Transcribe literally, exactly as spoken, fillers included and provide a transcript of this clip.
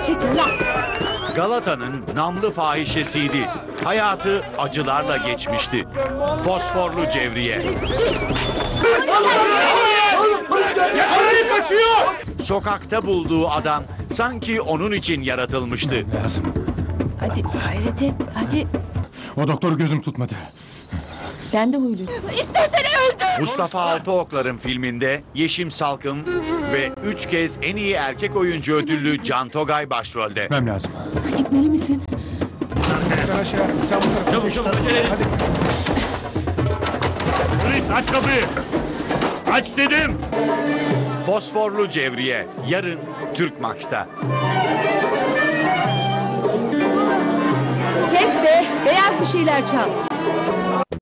çekin lan. Galata'nın namlı fahişesiydi. Hayatı acılarla geçmişti. Fosforlu Cevriye. Sokakta bulduğu adam sanki onun için yaratılmıştı. Lazım. Hadi gayret et, hadi. O doktoru gözüm tutmadı. Ben de huyluyum. İstersen öldür. Mustafa Altıoklar'ın filminde Yeşim Salkım ve üç kez en iyi erkek oyuncu ödüllü Can Togay başrolde. Gitmem lazım. Gitmeli misin? Sen aşağı, sen bu tarafa. Çabuk çabuk acele edin. Polis aç kapıyı. Aç dedim. Fosforlu Cevriye yarın Türk Max'ta. Kes be, beyaz bir şeyler çal.